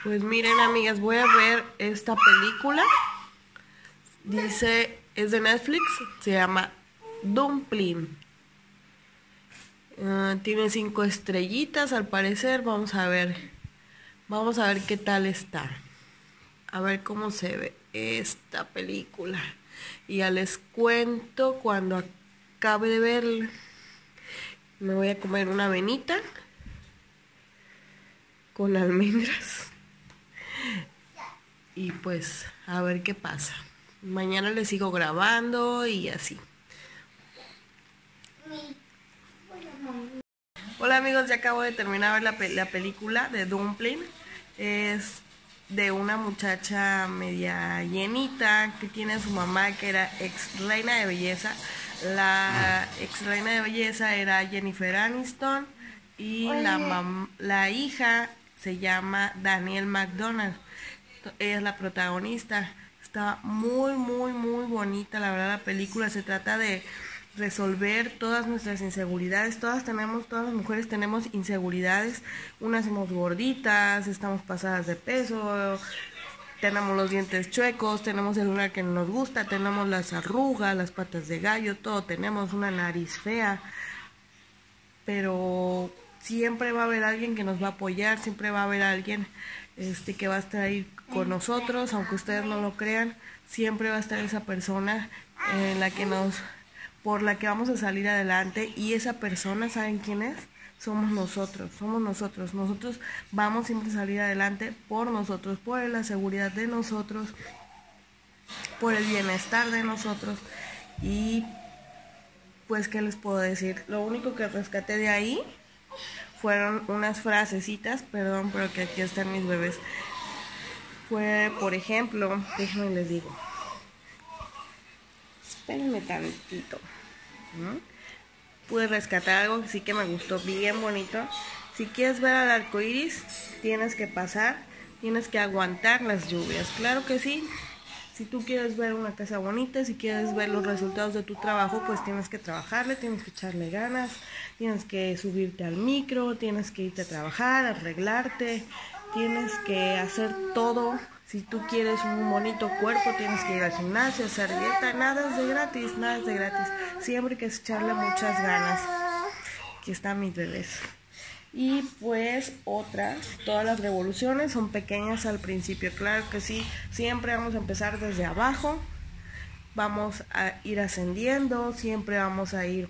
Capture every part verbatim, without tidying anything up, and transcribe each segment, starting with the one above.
Pues miren, amigas, voy a ver esta película. Dice, es de Netflix, se llama Dumpling. Uh, tiene cinco estrellitas al parecer. Vamos a ver. Vamos a ver qué tal está. A ver cómo se ve esta película. Y ya les cuento cuando acabe de verla. Me voy a comer una avenita con almendras. Y pues a ver qué pasa. Mañana les sigo grabando y así. Hola amigos, ya acabo de terminar de ver la, pe la película de Dumpling. Es de una muchacha media llenita que tiene a su mamá que era ex reina de belleza. La ex reina de belleza era Jennifer Aniston y la, la hija se llama Danielle Macdonald. Ella es la protagonista. Está muy muy muy bonita, la verdad. La película se trata de resolver todas nuestras inseguridades. Todas tenemos, todas las mujeres tenemos inseguridades. Unas somos gorditas, estamos pasadas de peso, tenemos los dientes chuecos, tenemos el lunar que no nos gusta, tenemos las arrugas, las patas de gallo, todo, tenemos una nariz fea, pero siempre va a haber alguien que nos va a apoyar, siempre va a haber alguien este, que va a estar ahí con nosotros, aunque ustedes no lo crean. Siempre va a estar esa persona en la que nos, por la que vamos a salir adelante, y esa persona, ¿saben quién es? Somos nosotros, somos nosotros. Nosotros vamos siempre a salir adelante por nosotros, por la seguridad de nosotros, por el bienestar de nosotros. Y pues, ¿qué les puedo decir? Lo único que rescaté de ahí fueron unas frasecitas, perdón, pero que aquí están mis bebés. Fue, por ejemplo, déjenme les digo. Espérenme tantito. ¿No? Pude rescatar algo que sí que me gustó, bien bonito. Si quieres ver al arco iris, tienes que pasar, tienes que aguantar las lluvias. Claro que sí. Si tú quieres ver una casa bonita, si quieres ver los resultados de tu trabajo, pues tienes que trabajarle, tienes que echarle ganas, tienes que subirte al micro, tienes que irte a trabajar, arreglarte, tienes que hacer todo. Si tú quieres un bonito cuerpo, tienes que ir al gimnasio, hacer dieta. Nada es de gratis, nada es de gratis. Siempre hay que echarle muchas ganas. Aquí están mis bebés. Y pues otras, todas las revoluciones son pequeñas al principio. Claro que sí, siempre vamos a empezar desde abajo. Vamos a ir ascendiendo, siempre vamos a ir,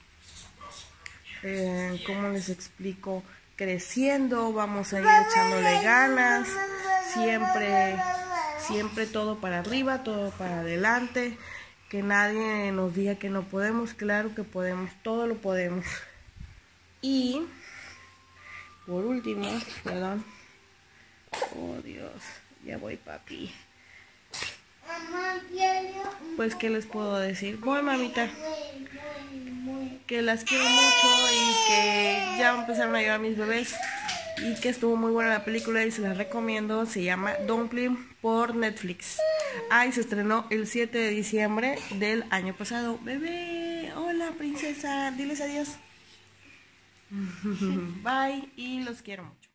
eh, ¿cómo les explico? Creciendo, vamos a ir echándole ganas. Siempre, siempre todo para arriba, todo para adelante. Que nadie nos diga que no podemos. Claro que podemos, todo lo podemos. Y por último, perdón. Oh Dios, ya voy, papi. Pues, ¿qué les puedo decir? Voy, mamita. Que las quiero mucho y que ya empezaron a llegar mis bebés. Y que estuvo muy buena la película y se la recomiendo. Se llama Dumpling por Netflix. Ah, y se estrenó el siete de diciembre del año pasado. Bebé, hola princesa, diles adiós. Bye y los quiero mucho.